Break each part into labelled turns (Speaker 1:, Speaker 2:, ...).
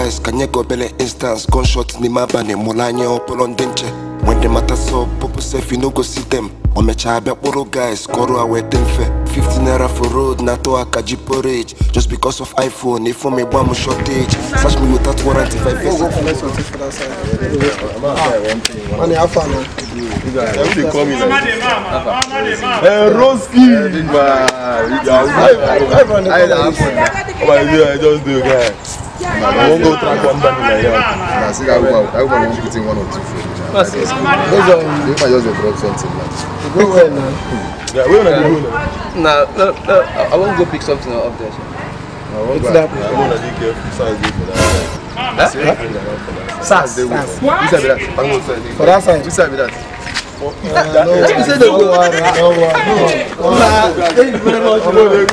Speaker 1: wise, can you go belly instance? Gunshot ni mabane, mulanya opolon denche. When the matter so, popo safe you no go see them. Omecha abekboro guys, koro awetem fe. 15 naira for road, nato akaji porridge. Just because of iPhone, if me one shortage. Search me without warrant if I face it.
Speaker 2: Money, how far now?
Speaker 3: They call me like Roski! I just do, guy. I won't go track one band like that. I think I will put in 1 or 2 food. If I just drop something like
Speaker 2: go where now?
Speaker 3: Yeah, where are you going
Speaker 4: No,
Speaker 3: now?
Speaker 4: I won't go pick something up there.
Speaker 2: What's that?
Speaker 3: I'm going to be careful.
Speaker 2: SAS.
Speaker 3: Which side be that?
Speaker 2: For that side?
Speaker 3: Which side be that?
Speaker 2: No worry. Thank you very much.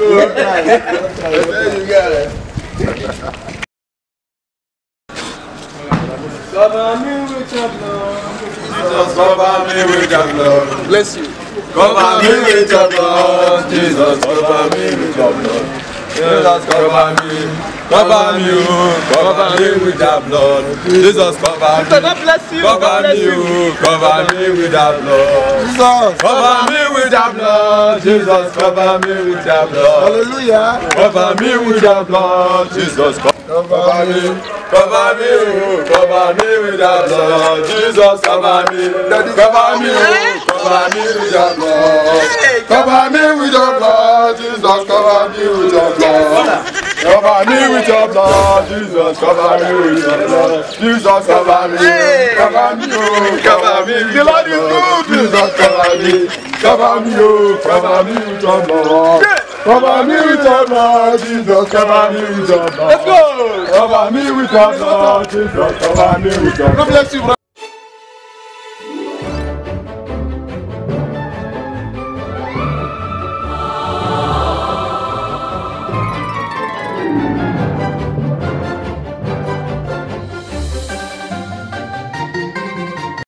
Speaker 3: Cover me with your blood. Jesus, cover me with your blood.
Speaker 4: Bless you.
Speaker 3: Cover me with your blood. Jesus, cover me with your blood. Jesus, cover me. Cover me, cover me with your blood. Jesus, cover me.
Speaker 4: God bless you.
Speaker 3: Cover me, cover me with your blood.
Speaker 2: Jesus.
Speaker 3: Cover me with your blood. Jesus, cover me with your blood.
Speaker 2: Hallelujah.
Speaker 3: Cover me with your blood. Jesus, cover me. Cover me, cover me with your blood. Jesus, cover me. Cover me, cover me with your blood. Cover me with your blood. Jesus, cover me with your blood. Cover me with your blood. Jesus, cover me with your blood. Jesus, cover me. Cover me, cover me. The Lord is good. Jesus, cover me. Cover me, cover me with your blood. Cover me with your blood, Jesus, cover me with your blood. Let's go! Cover me with your blood, Jesus, cover me with your blood. God bless you, bro.